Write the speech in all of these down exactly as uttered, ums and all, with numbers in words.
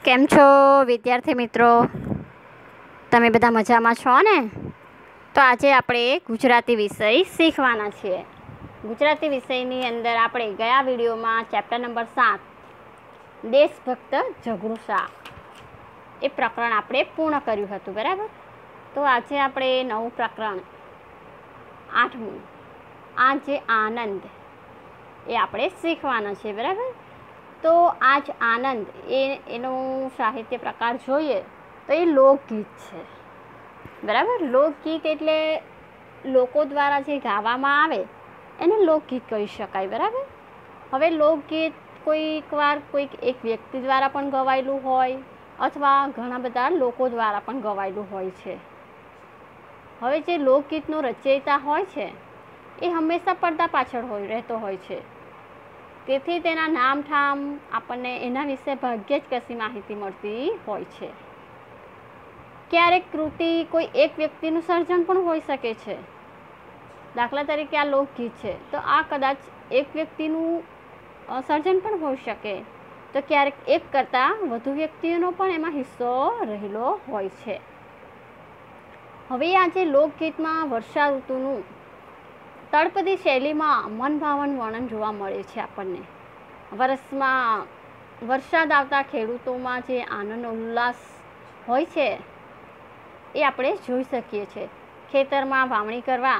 કેમ છો વિદ્યાર્થી મિત્રો? તમે બધા મજામાં છો ને? તો આજે આપણે ગુજરાતી વિષય શીખવાના છીએ. ગુજરાતી વિષયની અંદર આપણે ગયા વિડીયોમાં ચેપ્ટર નંબર સાત દેશભક્ત ઝઘડું શા એ પ્રકરણ આપણે પૂર્ણ કર્યું હતું, બરાબર? તો આજે આપણે નવું પ્રકરણ આઠમું આજે આનંદ એ આપણે શીખવાના છે, બરાબર? તો આજ આનંદ એ એનો સાહિત્ય પ્રકાર જોઈએ તો એ લોકગીત છે, બરાબર? લોકગીત એટલે લોકો દ્વારા જે ગાવામાં આવે એને લોકગીત કહી શકાય, બરાબર? હવે લોકગીત કોઈક વાર કોઈક એક વ્યક્તિ દ્વારા પણ ગવાયેલું હોય અથવા ઘણા બધા લોકો દ્વારા પણ ગવાયેલું હોય છે. હવે જે લોકગીતનો રચયિતા હોય છે એ હંમેશા પડદા પાછળ હોય રહેતો હોય છે, તેથી તેના નામ ઠામ આપણને એના વિશે ભાગ્યે જ કશી માહિતી મળતી હોય છે. ક્યારેક કૃતિ કોઈ એક વ્યક્તિનું સર્જન પણ હોઈ શકે છે. દાખલા તરીકે આ લોકગીત છે તો આ કદાચ એક વ્યક્તિનું સર્જન પણ હોઈ શકે, તો ક્યારેક એક કરતાં વધુ વ્યક્તિઓનો પણ એમાં હિસ્સો રહેલો હોય છે. હવે આજે લોકગીતમાં વર્ષા ઋતુનું તળપદી શૈલીમાં મનભાવન વર્ણન જોવા મળે છે આપણને. વર્ષમાં વરસાદ આવતા ખેડૂતોમાં જે આનંદ ઉલ્લાસ હોય છે એ આપણે જોઈ શકીએ છીએ. ખેતરમાં વાવણી કરવા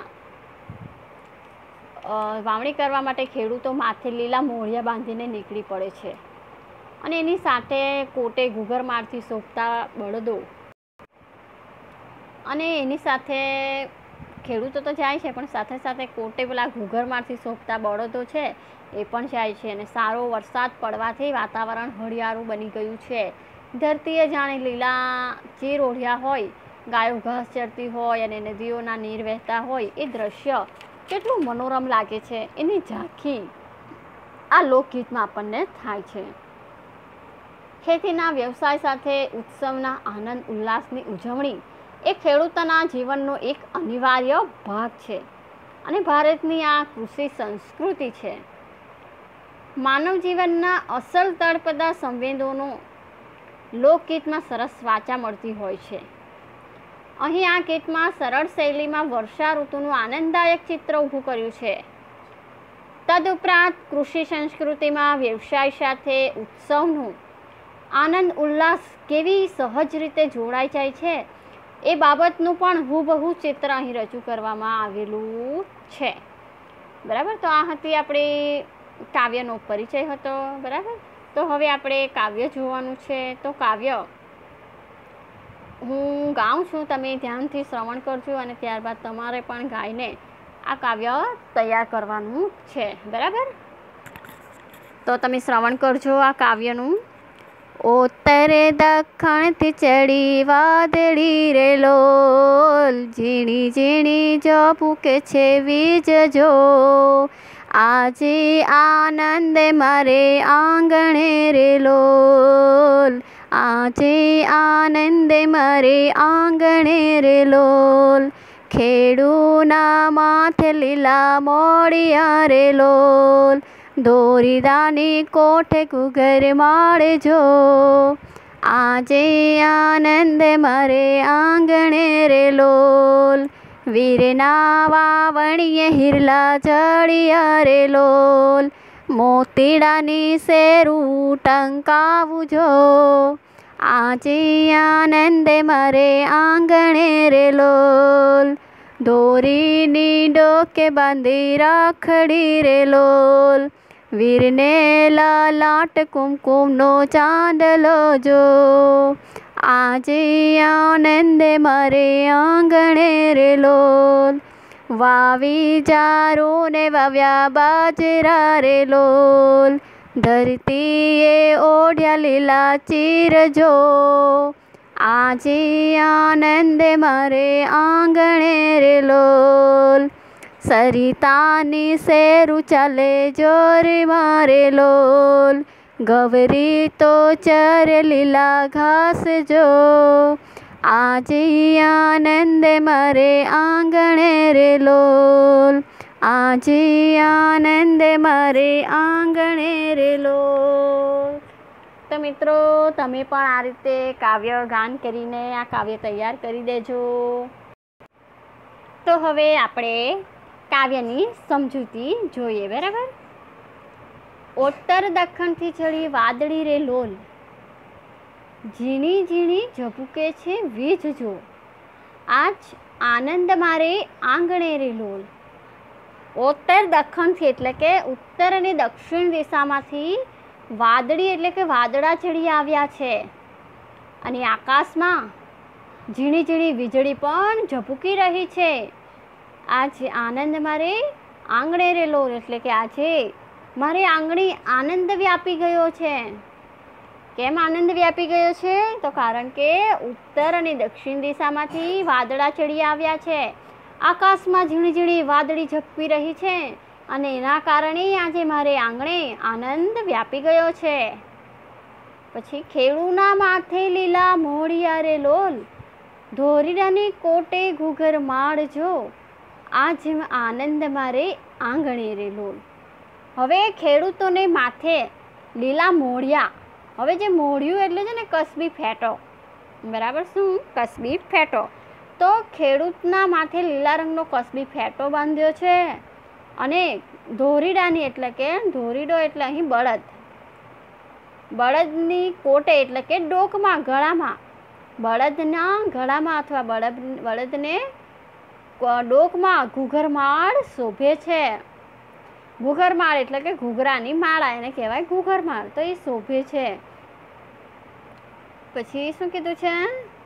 વાવણી કરવા માટે ખેડૂતો માથે લીલા મોઢિયા બાંધીને નીકળી પડે છે અને એની સાથે કોટે ઘૂઘર મારથી શોભતા બળદો અને એની સાથે ખેડૂતો તો જાય છે પણ સાથે સાથે કોટે પેલા ઘૂઘરમાંથી શોભતા બળદો છે એ પણ જાય છે. અને સારો વરસાદ પડવાથી વાતાવરણ હળિયાળું બની ગયું છે. ધરતીએ જાણે લીલા ચીર ઓઢ્યા હોય, ગાયો ઘાસ ચરતી હોય અને નદીઓના નીર વહેતા હોય એ દ્રશ્ય કેટલું મનોરમ લાગે છે એની ઝાંખી આ લોકગીતમાં આપણને થાય છે. ખેતીના વ્યવસાય સાથે ઉત્સવના આનંદ ઉલ્લાસની ઉજવણી એ ખેડૂતોના જીવનનો એક અનિવાર્ય ભાગ છે અને ભારતની આ કૃષિ સંસ્કૃતિ છે. માનવ જીવનના અસલ તળપદા સંવેદનો લોકગીતમાં સરસ વાચા મળતી હોય છે. અહીં આ ગીતમાં સરળ શૈલીમાં વર્ષા ઋતુનું આનંદદાયક ચિત્ર ઊભું કર્યું છે. તદુપરાંત કૃષિ સંસ્કૃતિમાં વ્યવસાય સાથે ઉત્સવનું આનંદ ઉલ્લાસ કેવી સહજ રીતે જોડાઈ જાય છે એ બાબતનું પણ હુબહુ ચિત્ર અહીં રજૂ કરવામાં આવેલું છે, બરાબર? તો આ હતી આપણી કાવ્યનો પરિચય હતો, બરાબર? તો હવે આપણે કાવ્ય જોવાનું છે. તો કાવ્ય હું ગાઉં છું, તમે ધ્યાનથી શ્રવણ કરજો અને ત્યારબાદ તમારે પણ ગાઈને આ કાવ્ય તૈયાર કરવાનું છે, બરાબર? તો તમે શ્રવણ કરજો આ કાવ્યનું. ઉત્તરે દક્ષિણથી ચડી વાદળી રે લોલ, ઝીણી ઝીણી જો ફૂકે છે વીજ જો, આજે આનંદ મારે આંગણે રે લોલ, આજે આનંદ મારે આંગણે રે લોલ, ખેડૂના માથે લીલા મોડિયા રે લોલ, દોરીદાની કોઠે ઘૂઘર માળજો, આજે આનંદ મારે આંગણે રે લોલ, વીરના વાવણીએ હિરલા જડિયા રે લોલ, મોતીડાની શેરું ટંકાવું જો, આજે આનંદ મારે આંગણે રે લોલ, દોરીની ડોકે બાંધી રાખડી રે લોલ, વીરને લલાટ કુમકુમનો ચાંદલો જો, આજે આનંદ મારે આંગણે રે લોલ, વાવી જારોને વાવ્યા બાજરા રે લોલ, ધરતીએ ઓઢ્યા લીલા ચીર જો, આજે આનંદ મારે આંગણે રે લોલ, સરિતાની શેરું ચાલે જોર મારે લોલ, ગવરી તો ચરે લીલા ઘાસ જો, આજે આનંદ મારે આંગણે રે લોલ, આજે આનંદ મારે આંગણે રે લોલ. તો મિત્રો તમે પણ આ રીતે કાવ્ય ગાન કરીને આ કાવ્ય તૈયાર કરી દેજો. તો હવે આપણે કાવ્યની સમજૂતી જોઈએ. બરાબર. ઉત્તર દક્ષિણથી ચડી વાદળી રે લોલ, ઝીણી ઝીણી ઝબૂકે છે વીજ જો, આજ આનંદ મારે આંગણે રે લોલ. ઉત્તર દક્ષિણથી એટલે કે ઉત્તર અને દક્ષિણ દિશામાંથી વાદળી એટલે કે વાદળા ચડી આવ્યા છે અને આકાશમાં ઝીણી ઝીણી વીજળી પણ ઝબૂકી રહી છે. આજે આનંદ મારે આંગણે રે લોલ એટલે કે આજે મારે આંગણે આનંદ વ્યાપી ગયો છે. કેમ આનંદ વ્યાપી ગયો છે? તો કારણ કે ઉત્તર અને દક્ષિણ દિશામાંથી વાદળા ચડી આવ્યા છે, આકાશમાં ઝીણી ઝીણી વાદળી ઝબકી રહી છે અને એના કારણે આજે મારે આંગણે આનંદ વ્યાપી ગયો છે. પછી ખેડૂના માથે લીલા મોડિયા રે લોલ, ધોરીડાની કોટે ઘૂઘર માળજો, આજ આનંદ મારે આંગણે રે લોલ. હવે ખેડૂતોને માથે લીલા મોડિયા, હવે જે મોડિયું એટલે છે ને કસબી ફેટો, બરાબર. શું? કસબી ફેટો. તો ખેડૂતના માથે લીલા રંગનો કસબી ફેટો બાંધ્યો છે અને ધોરીડાની એટલે કે ધોરીડો એટલે અહીં બળદ, બળદની કોટે એટલે કે ડોકમાં, ગળામાં, બળદના ગળામાં અથવા બળદ બળદને ડોકમાં ઘૂઘરમાળ શોભે છે. ઘૂઘરમાળ એટલે કે ઘૂઘરાની માળા, એને કહેવાય ઘૂઘરમાળ. તો એ શોભે છે. પછી શું કીધું છે?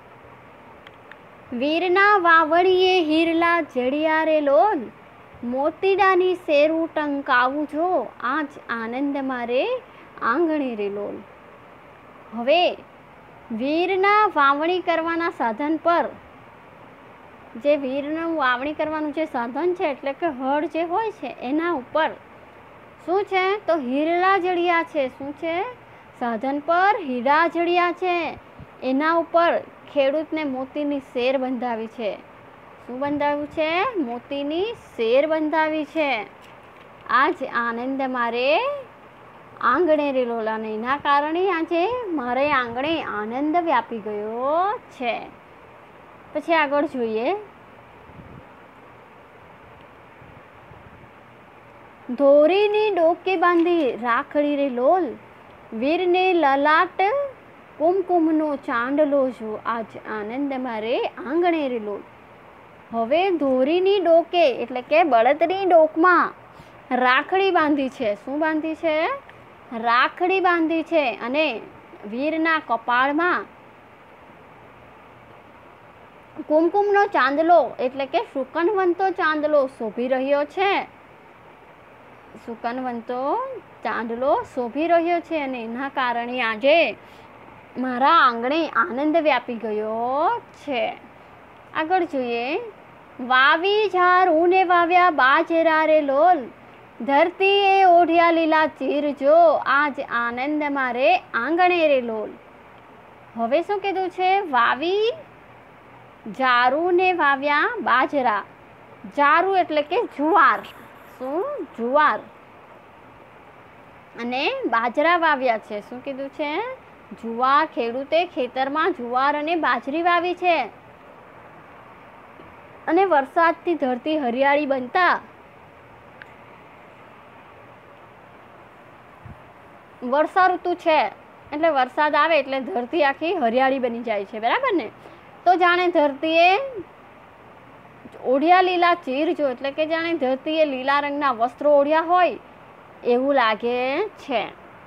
વીરના વાવડીએ હીરલા જડિયા રે લોલ, મોતીડાની શેરું ટંકાવું જો, આજ આનંદ મારે આંગણે રે લોલ. હવે વીરના વાવણી કરવાના સાધન પર, જે વીરનું વાવણી કરવાનું જે સાધન છે એટલે કે હળ જે હોય છે એના ઉપર શું છે? તો હીરલા જડિયા છે. શું છે? સાધન પર હીરા જડિયા છે. એના ઉપર ખેડૂતને મોતીની શેર બંધાવી છે. શું બંધાવ્યું છે? મોતીની શેર બંધાવી છે. આજ આનંદ મારે આંગણે રે લોલ, અને એના કારણે આજે મારે આંગણે આનંદ વ્યાપી ગયો છે. પછી આગળ જોઈએ. ધોરીની ડોકે બાંધી રાખડી રે લોલ, વીરને લલાટ કુમકુમનો ચાંદલો જો, આજ આનંદ મારે આંગણે રે લોલ. હવે ધોરીની ડોકે એટલે કે બળદની ડોકમાં રાખડી બાંધી છે. શું બાંધી છે? રાખડી બાંધી છે. અને વીરના કપાળમાં કુમકુમનો ચાંદલો એટલે કે સુકનવંતો ચાંદલો શોભી રહ્યો છે. સુકનવંતો ચાંદલો શોભી રહ્યો છે અને એના કારણે આજે મારા આંગણે આનંદ વ્યાપી ગયો છે. આગળ જોઈએ. વાવી ઝારુને વાવ્યા બાજરા રે લોલ, ધરતીએ ઓઢ્યા લીલા ચીર જો, આજ આનંદ મારે આંગણે રે લોલ. હવે શું કીધું છે? વાવી જારુને વાવ્યા બાજરા. જારુ એટલે કે જુવાર. શું? જુવાર. અને બાજરા વાવ્યા છે. શું કીધું છે? જુવાર. ખેડૂતે ખેતરમાં જુવાર અને બાજરી વાવી છે અને વરસાદથી ધરતી હરિયાળી બનતા વર્ષા ઋતુ છે એટલે વરસાદ આવે એટલે ધરતી આખી હરિયાળી બની જાય છે. બરાબર ને? તો જાણે ધરતીએ ઓઢ્યા લીલા ચીર જો એટલે કે જાણે ધરતીએ લીલા રંગના વસ્ત્રો ઓઢ્યા હોય એવું લાગે છે.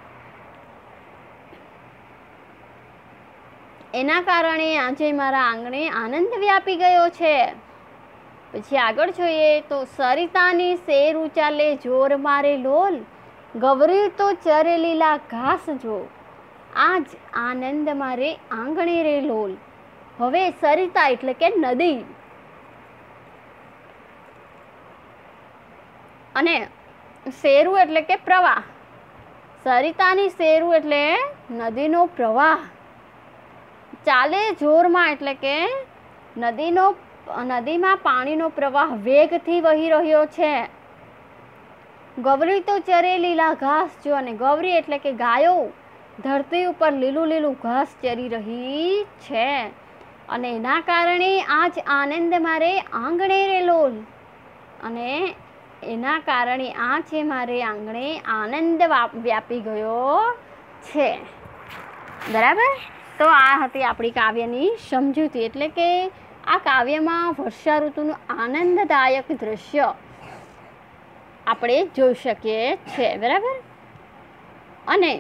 એના કારણે આજે મારા આંગણે આનંદ વ્યાપી ગયો છે. પછી આગળ જોઈએ તો સરિતાની શેર ઉચાલે જોર મારે લોલ, ગવરી તો ચરે લીલા ઘાસ જો, આજ આનંદ મારે આંગણે રે લોલ. હવે સરિતા એટલે કે નદી અને શેરુ એટલે કે પ્રવાહ. સરિતાની શેરુ એટલે નદીનો પ્રવાહ ચાલે જોરમાં એટલે કે નદીનો નદીમાં પાણીનો પ્રવાહ વેગથી વહી રહ્યો છે. ગવરી તો ચરે લીલા ઘાસ જો, અને ગવરી એટલે કે ગાયો ધરતી ઉપર લીલું લીલું ઘાસ ચરી રહી છે અને એના કારણે આજ આનંદ મારે આંગણે રેલો અને એના કારણે આ છે મારે આંગણે આનંદ વ્યાપી ગયો છે. બરાબર. તો આ હતી આપણી કાવ્યની સમજૂતી. એટલે કે આ કાવ્યમાં વર્ષા ઋતુનું આનંદદાયક દ્રશ્ય આપણે જોઈ શકીએ છીએ. બરાબર. અને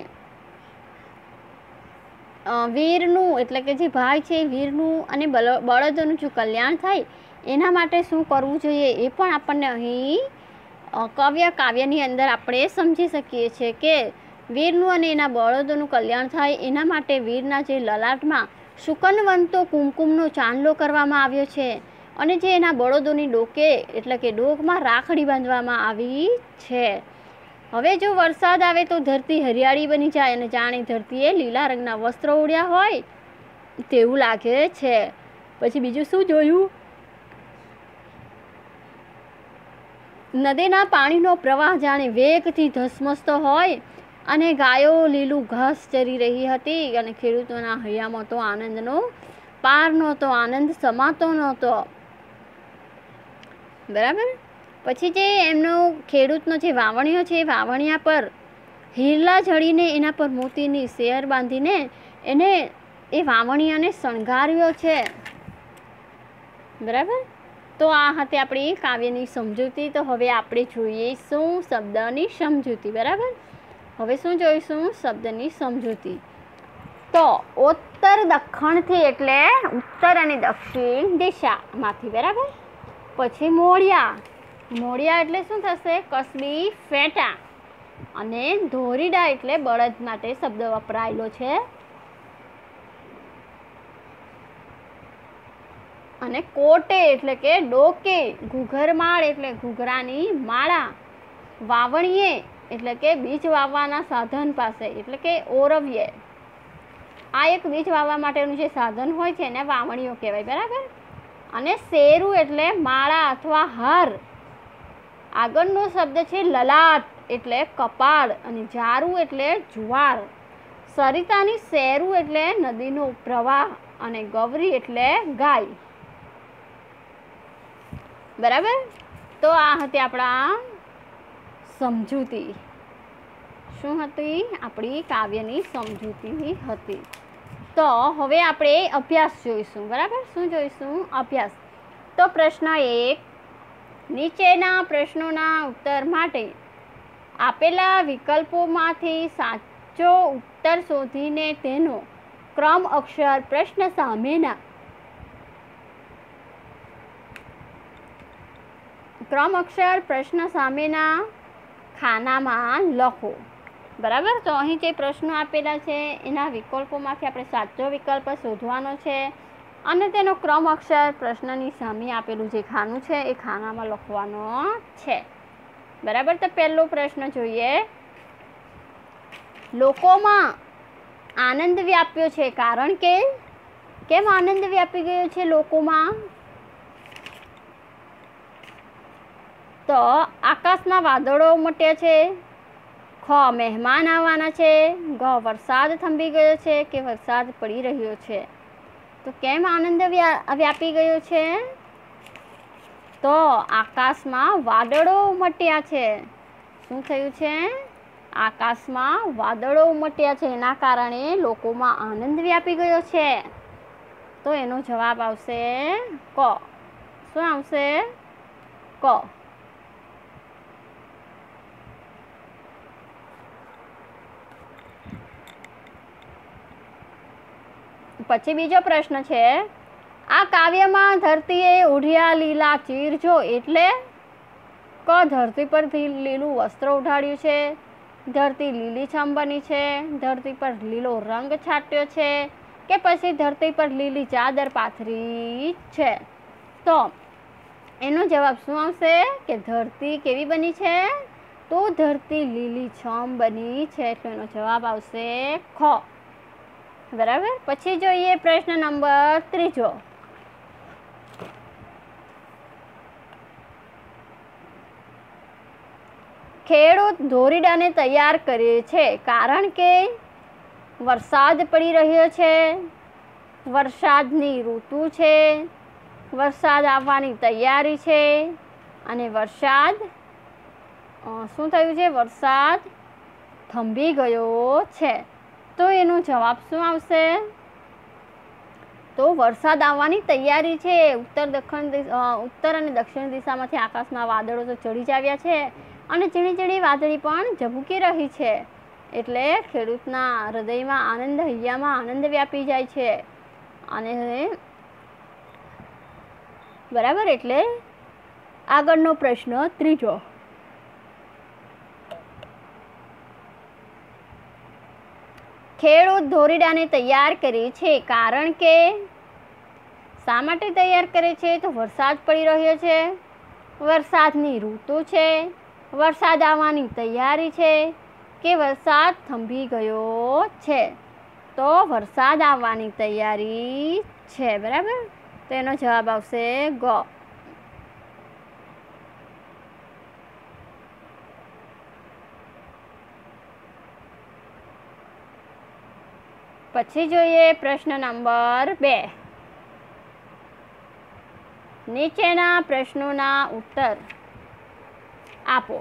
વીરનું એટલે કે જે ભાઈ છે વીરનું અને બળદોનું જો કલ્યાણ થાય એના માટે શું કરવું જોઈએ એ પણ આપણને અહીં કાવ્ય કાવ્યની અંદર આપણે સમજી શકીએ છીએ કે વીરનું અને એના બળદોનું કલ્યાણ થાય એના માટે વીરના જે લલાટમાં શુકનવંતો કુમકુમનો ચાંદલો કરવામાં આવ્યો છે અને જે એના બળદોની ડોકે એટલે કે ડોકમાં રાખડી બાંધવામાં આવી છે. હવે જો વરસાદ આવે તો ધરતી હરિયાળી બની જાય અને જાણે ધરતીએ લીલા રંગના વસ્ત્ર ઓઢ્યા હોય તેવું લાગે છે. પછી બીજું શું જોયું? નદીના પાણીનો પ્રવાહ જાણે વેગથી ધસમસતો હોય અને ગાયો લીલું ઘાસ ચરી રહી હતી અને ખેડૂતોના હૈયામાં તો આનંદનો પાર નહોતો, આનંદ સમાતો નહોતો. બરાબર. પછી જે એમનો ખેડૂતનો જે વાવણીઓ છે એ વાવણિયા પર હીરલા જડીને એના પર મોતીની શેર બાંધીને એને એ વાવણિયાને શણગાર્યો છે. બરાબર. તો આ હતી આપણી કાવ્યની સમજૂતી. તો હવે આપણે જોઈશું શબ્દની સમજૂતી. બરાબર. હવે શું જોઈશું? શબ્દની સમજૂતી. તો ઉત્તર દક્ષિણથી એટલે ઉત્તર અને દક્ષિણ દિશામાંથી. બરાબર. પછી મોળિયા. મોળિયા એટલે શું થશે? કસબી ફેટા. અને ધોરીડા એટલે બળદ માટે શબ્દ વપરાયેલો છે. અને કોટે એટલે કે ડોકે. ઘૂઘરમાળ એટલે ઘૂઘરાની માળા. વાવણીએ એટલે કે બીજ વાવવાના સાધન પાસે એટલે કે ઓરવ્યે. આ એક બીજ વાવવા માટેનું જે સાધન હોય છે એને વાવણીઓ કહેવાય. બરાબર. અને શેરું એટલે માળા અથવા હાર. આગળનો શબ્દ છે લલાટ એટલે કપાળ અને જારું એટલે જુવાર. સરિતાની શેરું એટલે નદીનો પ્રવાહ અને ગૌરી એટલે ગાય. બરાબર. તો આ હતી આપણા સમજૂતી. શું હતી? આપણી કાવ્યની સમજૂતી હતી. તો હવે આપણે અભ્યાસ જોઈશું. બરાબર. શું જોઈશું? અભ્યાસ. તો પ્રશ્ન એક, નીચેના પ્રશ્નોના ઉત્તર માટે આપેલા વિકલ્પોમાંથી સાચો ઉત્તર શોધીને તેનો ક્રમ અક્ષર પ્રશ્ન સામેના ક્રમ અક્ષર પ્રશ્ન સામેના ખાનામાં લખો. બરાબર. તો અહીં જે પ્રશ્નો આપેલા છે એના વિકલ્પોમાંથી આપણે સાચો વિકલ્પ શોધવાનો છે અને તેનો ક્રમ અક્ષર પ્રશ્નની સામે આપેલું જે ખાનું છે એ ખાનામાં લખવાનો છે. બરાબર. તો પહેલો પ્રશ્ન જોઈએ. લોકોમાં આનંદ વ્યાપ્યો છે કારણ કે કેમ આનંદ વ્યાપી ગયો છે લોકોમાં? તો આકાશમાં વાદળો મટ્યા છે. ખ મહેમાન આવવાના છે. ગ વરસાદ થંભી ગયો છે કે વરસાદ પડી રહ્યો છે. તો કેમ આનંદ વ્યાપી ગયો છે? તો આકાશમાં વાદળો ઉમટ્યા છે. શું થયું છે? આકાશમાં વાદળો ઉમટ્યા છે એના કારણે લોકોમાં આનંદ વ્યાપી ગયો છે. તો એનો જવાબ આવશે ક. શું આવશે? ક. પછી બીજો પ્રશ્ન છે. આ કાવ્યમાં ધરતીએ ઓઢ્યા લીલા ચીર જો એટલે ક ધરતી પર લીલું વસ્ત્ર ઉઢાડ્યું છે. ધરતી લીલીછમ બની છે. ધરતી પર લીલો રંગ છાંટ્યો છે કે પછી ધરતી પર લીલી ચાદર પાથરી છે. તો એનો જવાબ શું આવશે કે ધરતી કેવી બની છે? તો ધરતી લીલીછમ બની છે. એટલે એનો જવાબ આવશે ખ. બરાબર. પછી જોઈએ પ્રશ્ન નંબર ત્રીજો. ખેડૂત ધોરીડાને તૈયાર કરે છે કારણ કે વરસાદ પડી રહ્યો છે, વરસાદની ઋતુ છે, વરસાદ આવવાની તૈયારી છે, અને વરસાદ શું થયું છે? વરસાદ થંભી ગયો છે. તો એનો જવાબ શું આવશે? તો વરસાદ આવવાની તૈયારી છે. ઉત્તર દક્ષિણ ઉત્તર અને દક્ષિણ દિશામાંથી આકાશમાં વાદળો તો ચડી જ આવ્યા છે અને ઝીણી ઝીણી વાદળી પણ ઝબૂકી રહી છે. એટલે ખેડૂતના હૃદયમાં આનંદ, હૈયામાં આનંદ વ્યાપી જાય છે. અને બરાબર, એટલે આગળનો પ્રશ્ન ત્રીજો. ખેડૂત દોરડાને તૈયાર કરે છે કારણ કે શા માટે તૈયાર કરે છે? તો વરસાદ પડી રહ્યો છે, વરસાદની ઋતુ છે, વરસાદ આવવાની તૈયારી છે, કે વરસાદ થંભી ગયો છે? તો વરસાદ આવવાની તૈયારી છે. બરાબર, તો એનો જવાબ આવશે ગ. પછી જોઈએ પ્રશ્ન નંબર બે. નીચેના પ્રશ્નોના ઉત્તર આપો.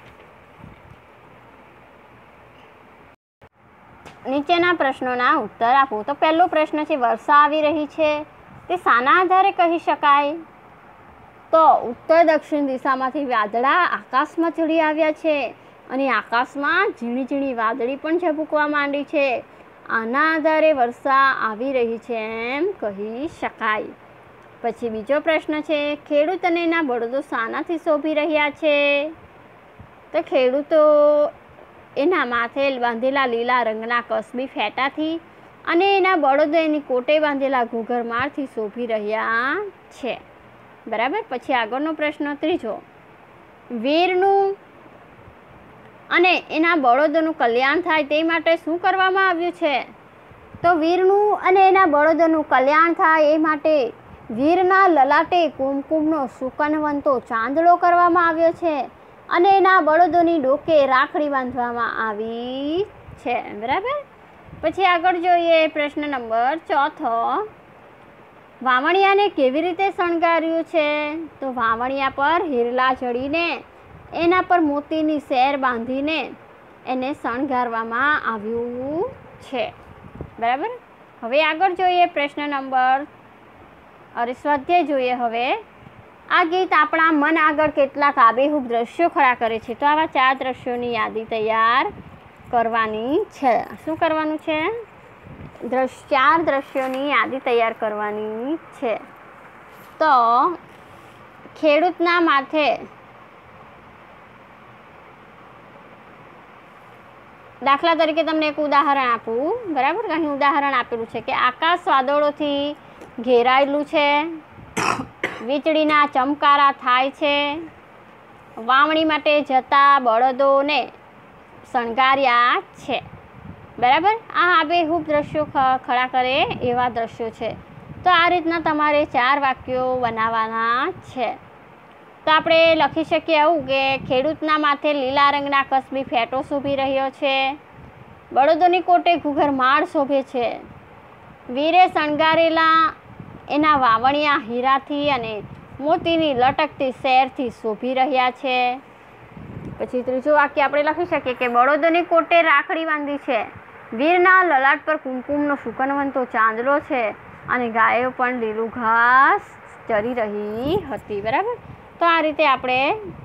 નીચેના પ્રશ્નોના ઉત્તર આપો. તો પહેલો પ્રશ્ન છે, વર્ષા આવી રહી છે તે શાના આધારે કહી શકાય? તો ઉત્તર દક્ષિણ દિશામાંથી વાદળા આકાશમાં ચડી આવ્યા છે અને આકાશમાં ઝીણી ઝીણી વાદળી પણ ઝબૂકવા માંડી છે. આના આધારે વર્ષા આવી રહી છે એમ કહી શકાય. પછી બીજો પ્રશ્ન છે, ખેડૂત અને એના બળદો શાનાથી શોભી રહ્યા છે? તો ખેડૂતો એના માથે બાંધેલા લીલા રંગના કસબી ફેટાથી અને એના બળદો એની કોટે બાંધેલા ઘૂઘરમાળથી શોભી રહ્યા છે. બરાબર. પછી આગળનો પ્રશ્ન ત્રીજો, વીરનું અને એના બળદોનું કલ્યાણ થાય તે માટે શું કરવામાં આવ્યું છે? તો વીરનું અને એના બળદોનું કલ્યાણ થાય એ માટે વીરના લલાટે કુમકુમનો સુકનવંતો ચાંદલો કરવામાં આવ્યો છે અને એના બળદોની ડોકે રાખડી બાંધવામાં આવી છે. બરાબર. પછી આગળ જોઈએ પ્રશ્ન નંબર ચોથો, વાવણિયાને કેવી રીતે શણગાર્યું છે? તો વાવણિયા પર હિરલા જડીને એના પર મોતીની સેર બાંધીને એને શણગારવામાં આવ્યું છે. બરાબર. હવે આગળ જોઈએ પ્રશ્ન નંબર અરે સ્વાધ્યાય જોઈએ. હવે આ ગીત આપણા મન આગળ કેટલાક આબેહૂબ દ્રશ્યો ખડા કરે છે. તો આવા ચાર દ્રશ્યોની યાદી તૈયાર કરવાની છે. શું કરવાનું છે? દ્રશ્ય ચાર દ્રશ્યોની યાદી તૈયાર કરવાની છે. તો ખેડૂતના માથે દાખલા તરીકે તમને એક ઉદાહરણ આપું. બરાબર. અહીં ઉદાહરણ આપેલું છે કે આકાશ વાદળોથી ઘેરાયેલું છે, વીજળીના ચમકારા થાય છે, વાવણી માટે જતા બળદોને શણગાર્યા છે. બરાબર. આ આબેહૂબ દ્રશ્યો ખડા કરે એવા દ્રશ્યો છે. તો આ રીતના તમારે ચાર વાક્યો બનાવવાના છે. તો આપણે લખી શકીએ આવું કે ખેડૂતના માથે લીલા રંગના કસબી ફેટો શોભી રહ્યો છે, બળદોની કોટે ઘૂઘરમાળ શોભે છે, વીરે શણગારેલા એના વાવણિયા હીરાથી અને મોતીની લટકતી સેરથી શોભી રહ્યા છે. પછી ત્રીજું વાક્ય આપણે લખી શકીએ કે બળદોની કોટે રાખડી બાંધી છે, વીરના લલાટ પર કુમકુમનો સુકનવંતો ચાંદલો છે અને ગાયો પણ લીલું ઘાસ ચરી રહી હતી. બરાબર. તો આ રીતે આપણે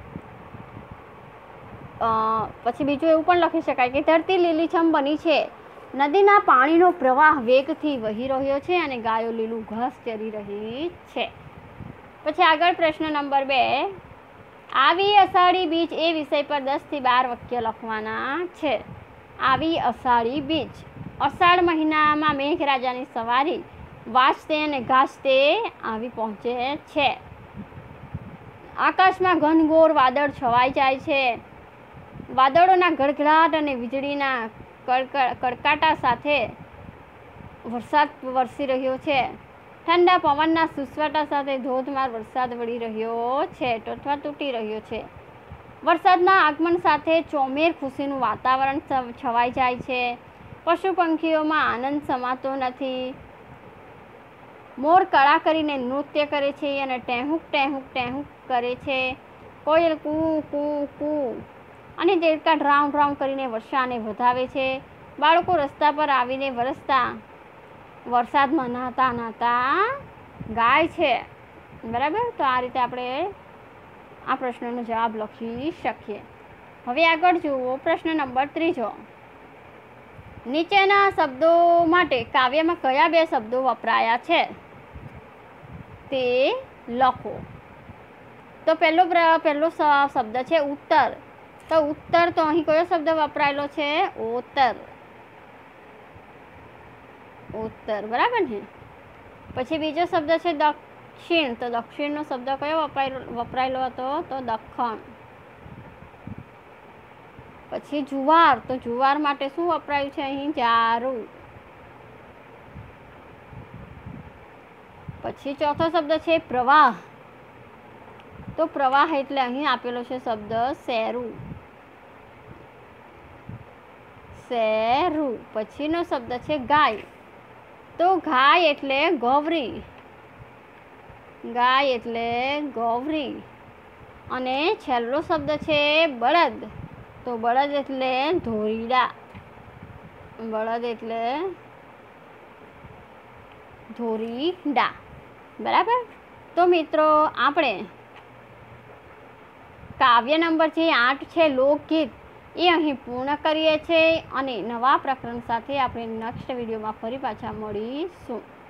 પછી બીજું એવું પણ લખી શકાય કે ધરતી લીલીછમ બની છે, નદીના પાણીનો પ્રવાહ વેગથી વહી રહ્યો છે અને ગાયો લીલું ઘાસ ચરી રહી છે. પછી આગળ પ્રશ્ન નંબર બે, આવી અષાઢી બીજ એ વિષય પર દસથી બાર વાક્ય લખવાના છે. આવી અષાઢી બીજ. અષાઢ મહિનામાં મેઘરાજાની સવારી વાજતે અને ગાજતે આવી પહોંચે છે. આકાશમાં ઘનઘોર વાદળ છવાઈ જાય છે. વાદળોના ગડગડાટ અને વીજળીના કડકાટા સાથે વરસાદ વરસી રહ્યો છે. ઠંડા પવનના સુસવાટા સાથે ધોધમાર વરસાદ વળી રહ્યો છે અથવા તૂટી રહ્યો છે. વરસાદના આગમન સાથે ચોમેર ખુશીનું વાતાવરણ છવાઈ જાય છે. પશુ પંખીઓમાં આનંદ સમાતો નથી. મોર કળા કરીને નૃત્ય કરે છે અને ટેહુક ટેહુક ટેહુક કરે છે. કોયલ કૂ કૂ કૂ અને દેડકા ડ્રાઉં ડ્રાઉં કરીને વર્ષાને વધાવે છે. બાળકો રસ્તા પર આવીને વરસતા વરસાદમાં નહાતા નહાતા ગાય છે. બરાબર. તો આ રીતે આપણે આ પ્રશ્નનો જવાબ લખી શકીએ. હવે આગળ જુઓ પ્રશ્ન નંબર ત્રીજો. નીચેના શબ્દો માટે કાવ્યમાં કયા બે શબ્દો વપરાયા છે તે લખો. તો પહેલો પહેલો શબ્દ છે ઉત્તર. તો ઉત્તર તો અહીં કયો શબ્દ વપરાયેલો છે? ઉત્તર. ઉત્તર. બરાબર ને. પછી બીજો શબ્દ છે દક્ષિણ. તો દક્ષિણનો શબ્દ કયો વપરાયેલો હતો? તો દખ્ખણ. પછી જુવાર. તો જુવાર માટે શું વપરાયું છે અહીં? જારું. પછી ચોથો શબ્દ છે પ્રવાહ. તો પ્રવાહ એટલે અહીં આપેલો છે શબ્દ શેરું. શેરું. પછીનો શબ્દ છે ગાય. તો ગાય એટલે ગૌરી. ગાય એટલે ગૌરી. અને છેલ્લો શબ્દ છે બળદ. તો બળદ એટલે ધોરીડા. બળદ એટલે ધોરીડા. બરાબર. તો મિત્રો આપણે કાવ્ય નંબર જે આઠ છે લોકગીત એ અહીં પૂર્ણ કરીએ છીએ અને નવા પ્રકરણ સાથે આપણે નેક્સ્ટ વિડીયોમાં ફરી પાછા મળીશું.